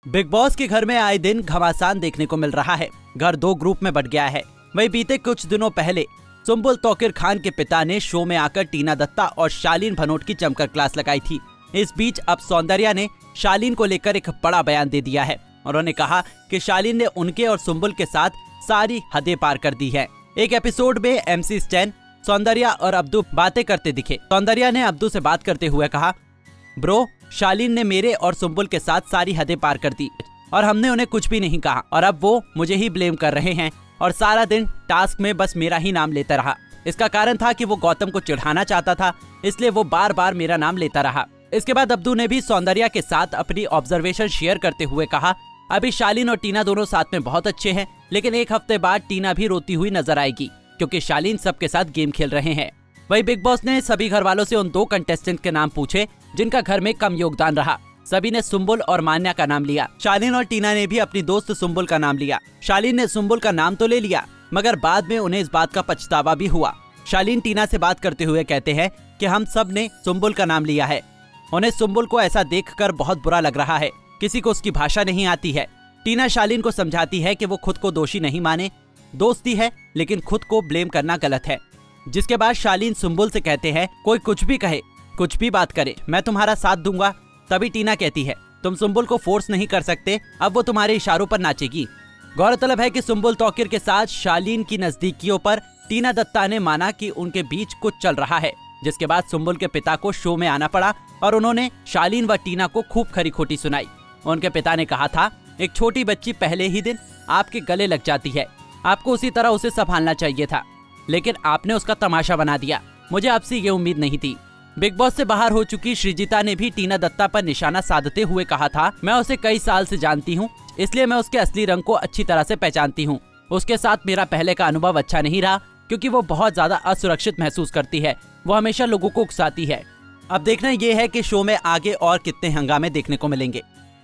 Big boss के घर में आए दिन घमासान देखने को मिल रहा है। घर दो ग्रुप में बंट गया है। वहीं बीते कुछ दिनों पहले सुम्बुल तौकीर खान के पिता ने शो में आकर टीना दत्ता और शालीन भनोट की जमकर क्लास लगाई थी। इस बीच अब सौंदर्या ने शालीन को लेकर एक बड़ा बयान दे दिया है। उन्होंने कहा कि शालीन ने उनके और सुम्बुल के साथ सारी हदें पार कर दी है। एक एपिसोड में MC स्टैन, सौंदर्या और अब्दू बातें करते दिखे। सौंदर्या ने अब्दू से बात करते हुए कहा, ब्रो, शालीन ने मेरे और सुम्बुल के साथ सारी हदें पार कर दी और हमने उन्हें कुछ भी नहीं कहा और अब वो मुझे ही ब्लेम कर रहे हैं और सारा दिन टास्क में बस मेरा ही नाम लेता रहा। इसका कारण था कि वो गौतम को चिढ़ाना चाहता था, इसलिए वो बार बार मेरा नाम लेता रहा। इसके बाद अब्दू ने भी सौंदर्या के साथ अपनी ऑब्जर्वेशन शेयर करते हुए कहा, अभी शालीन और टीना दोनों साथ में बहुत अच्छे हैं, लेकिन एक हफ्ते बाद टीना भी रोती हुई नजर आएगी क्योंकि शालीन सबके साथ गेम खेल रहे हैं। वही बिग बॉस ने सभी घर वालों से उन दो कंटेस्टेंट के नाम पूछे जिनका घर में कम योगदान रहा। सभी ने सुम्बुल और मान्या का नाम लिया। शालीन और टीना ने भी अपनी दोस्त सुम्बुल का नाम लिया। शालीन ने सुम्बुल का नाम तो ले लिया, मगर बाद में उन्हें इस बात का पछतावा भी हुआ। शालीन टीना से बात करते हुए कहते हैं कि हम सब ने सुम्बुल का नाम लिया है। उन्हें सुम्बुल को ऐसा देखकर बहुत बुरा लग रहा है। किसी को उसकी भाषा नहीं आती है। टीना शालीन को समझाती है कि वो खुद को दोषी नहीं माने, दोस्ती है लेकिन खुद को ब्लेम करना गलत है। जिसके बाद शालीन सुम्बुल से कहते हैं, कोई कुछ भी कहे, कुछ भी बात करे, मैं तुम्हारा साथ दूंगा। तभी टीना कहती है, तुम सुम्बुल को फोर्स नहीं कर सकते, अब वो तुम्हारे इशारों पर नाचेगी। गौरतलब है कि सुम्बुल तौकीर के साथ शालीन की नजदीकियों पर टीना दत्ता ने माना कि उनके बीच कुछ चल रहा है। जिसके बाद सुम्बुल के पिता को शो में आना पड़ा और उन्होंने शालीन व टीना को खूब खरी खोटी सुनाई। उनके पिता ने कहा था, एक छोटी बच्ची पहले ही दिन आपके गले लग जाती है, आपको उसी तरह उसे संभालना चाहिए था, लेकिन आपने उसका तमाशा बना दिया। मुझे आपसे ये उम्मीद नहीं थी। बिग बॉस से बाहर हो चुकी श्रीजिता ने भी टीना दत्ता पर निशाना साधते हुए कहा था, मैं उसे कई साल से जानती हूँ, इसलिए मैं उसके असली रंग को अच्छी तरह से पहचानती हूँ। उसके साथ मेरा पहले का अनुभव अच्छा नहीं रहा क्योंकि वो बहुत ज्यादा असुरक्षित महसूस करती है। वो हमेशा लोगों को उकसाती है। अब देखना ये है कि शो में आगे और कितने हंगामे देखने को मिलेंगे।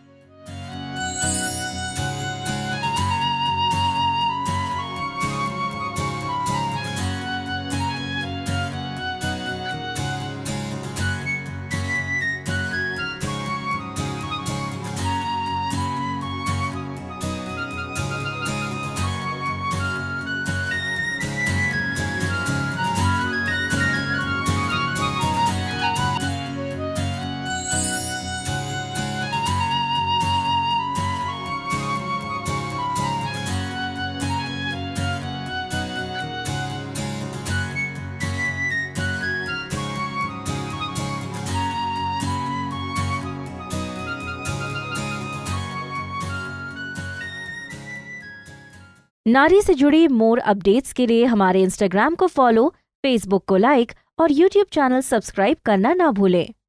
नारी से जुड़ी मोर अपडेट्स के लिए हमारे इंस्टाग्राम को फॉलो, फेसबुक को लाइक और यूट्यूब चैनल सब्सक्राइब करना ना भूलें।